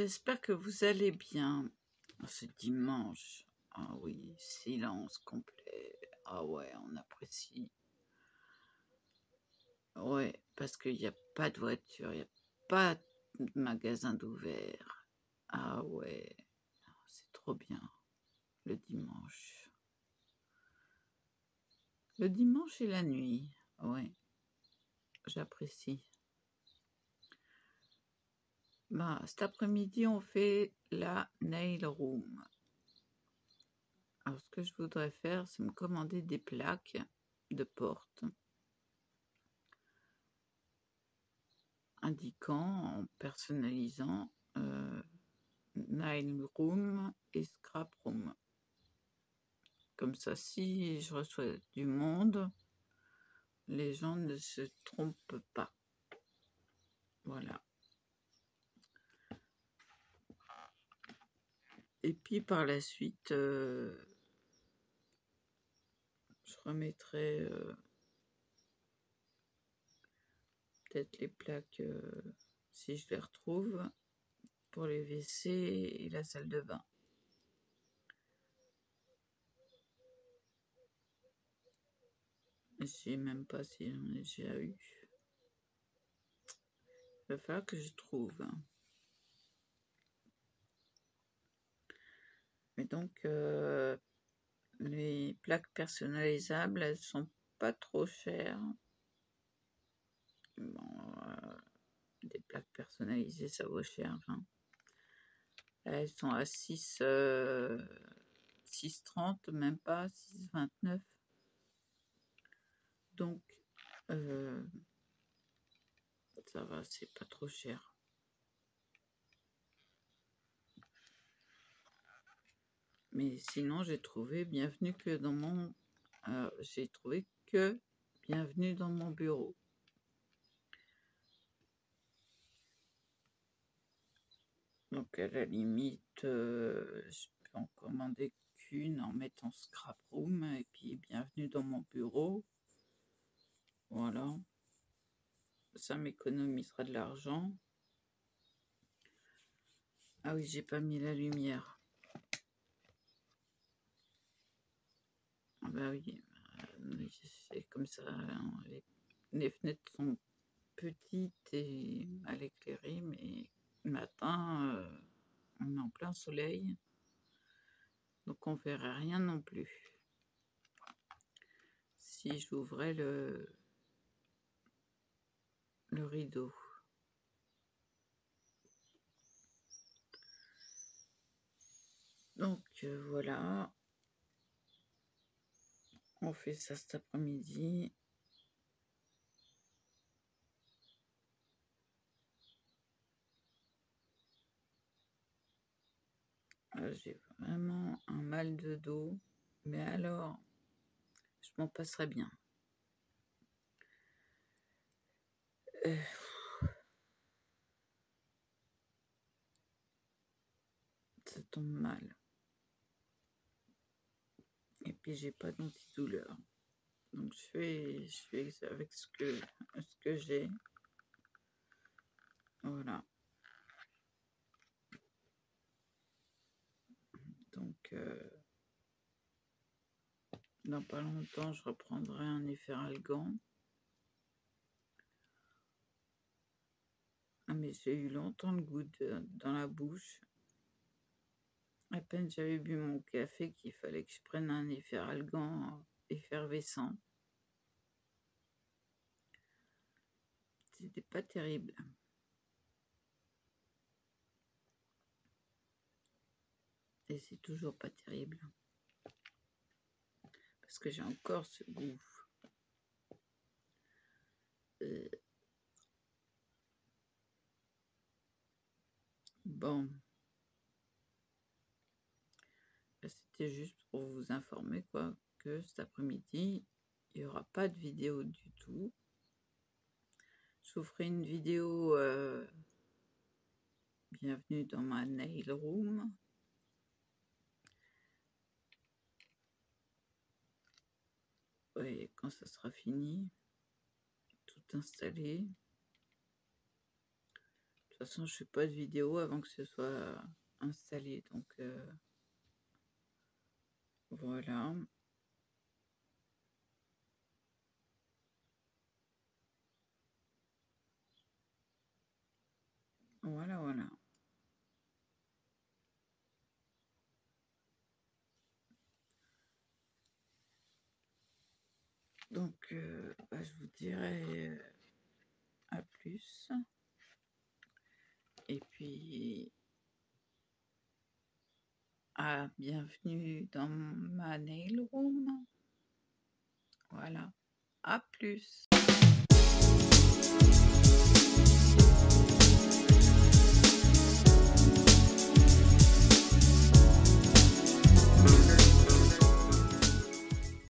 j'espère que vous allez bien. Ce dimanche, ah oui, silence complet. Ah ouais, on apprécie. Ouais, parce qu'il n'y a pas de voiture, il n'y a pas de magasin d'ouvert. Ah ouais, c'est trop bien, le dimanche. Le dimanche et la nuit, ouais, j'apprécie. Bah, cet après-midi, on fait la nail room. Alors, ce que je voudrais faire, c'est me commander des plaques de porte indiquant, en personnalisant, nail room et scrap room. Comme ça, si je reçois du monde, les gens ne se trompent pas. Voilà. Et puis par la suite, je remettrai peut-être les plaques, si je les retrouve, pour les WC et la salle de bain. Je ne sais même pas si j'en ai déjà eu. Il va falloir que je trouve. Mais donc, les plaques personnalisables, elles sont pas trop chères. Bon, des plaques personnalisées, ça vaut cher. Hein. Elles sont à 6,30, même pas 6,29. Donc, ça va, c'est pas trop cher. Mais sinon, j'ai trouvé bienvenue que dans mon... j'ai trouvé que bienvenue dans mon bureau. Donc, à la limite, je peux en commander qu'une en mettant scrap room et puis bienvenue dans mon bureau. Voilà. Ça m'économisera de l'argent. Ah oui, j'ai pas mis la lumière. Ah bah oui, c'est comme ça. Hein, les fenêtres sont petites et mal éclairées, mais le matin, on est en plein soleil. Donc on verrait rien non plus. Si j'ouvrais le rideau. Donc voilà. On fait ça cet après-midi. J'ai vraiment un mal de dos. Mais alors, je m'en passerais bien. Ça tombe mal. Et puis j'ai pas d'antidouleur. Donc je fais avec ce que j'ai. Voilà. Donc dans pas longtemps, je reprendrai un efferalgan. Ah mais j'ai eu longtemps le goût dans la bouche. À peine j'avais bu mon café qu'il fallait que je prenne un efferalgan effervescent. C'était pas terrible. Et c'est toujours pas terrible. Parce que j'ai encore ce goût. Bon. C'était juste pour vous informer quoi, que cet après-midi, il n'y aura pas de vidéo du tout. Je vous ferai une vidéo bienvenue dans ma nail room. Ouais, quand ça sera fini, tout installé. De toute toute façon, je fais pas de vidéo avant que ce soit installé, donc voilà. Voilà, voilà. Donc bah, je vous dirai, à plus et puis bienvenue dans ma nail room. Voilà, à plus.